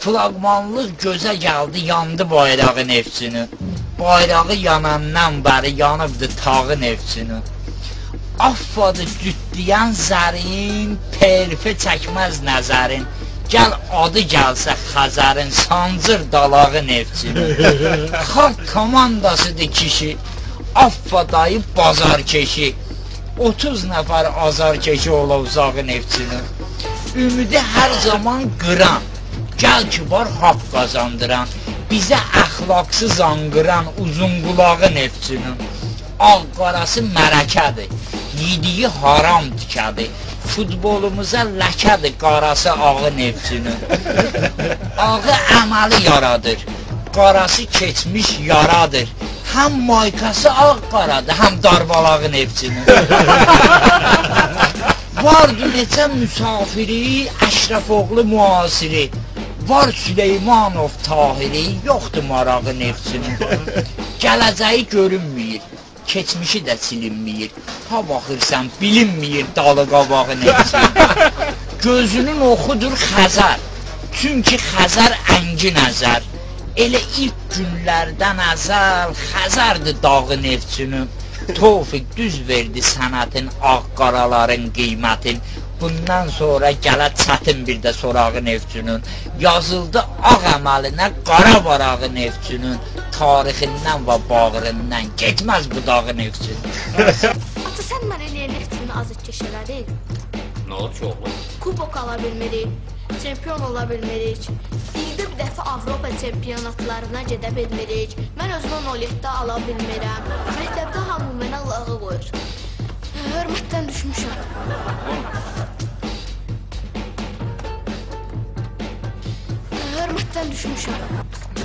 Flaqmanlıq gözə gəldi, yandı bayrağın Neftçinin. Bayrağı yanandan bəri yanıbdı tağın Neftçinin. Affadı cütləyən zərin, perifə çəkməz nəzərin. Gəl adı gəlsə Xəzərin, sancır dalağı Neftçinin. Xalq komandasıdır kişi, affadayı bazar keşi. 30 nəfər azar keşi ola uzağı Neftçinin. Ümidi hər zaman qıran, gəl ki var haqq qazandıran. Bizə əxlaqsız anqıran uzun qulağı Neftçinin. Ağ qarası mərəkədir, yediyi haram tikədir. Futbolumuza ləkədir qarası ağı Neftçinin. Ağı əməli yaradır, qarası keçmiş yaradır. Həm maykası ağ qaradır, həm darbalağı Neftçinin. Vardı neçə müsafiri, Əşrəfoğlu müasiri. Var Süleymanov Tahiri, yoxdur marağı Neftçinin. Gələcəyi görünməyir, keçmişi də silinməyir. Ha baxırsan, bilinməyir dalı qabağı Neftçinin. Gözünün oxudur Xəzər, çünki Xəzər əngi nəzər. Elə ilk günlərdən əzəl Xəzərdir dağı Neftçinin. Tofiq düz verdi sənətin, ağ qaraların qiymətin. Bundan sonra gələ çətin bir də sorağı Neftçinin. Yazıldı ağ əməlinə qara varağı Neftçinin. Tarixindən və bağrından getməz budağı Neftçinin. Ata, sən mənə niyə Neftçinin azadkeş elədik? Nə olub ki oğlum? Kubok ala bilmirik, çempion ola bilmirik. İldə bir dəfə Avropa çempionatlarına gedə bilmirik. Mən özümə 07-də ala bilmirəm. Məktəbdə hamı mənə lağı qoyur. Hörmətdən düşmüşəm. Hörmətdən düşmüşəm.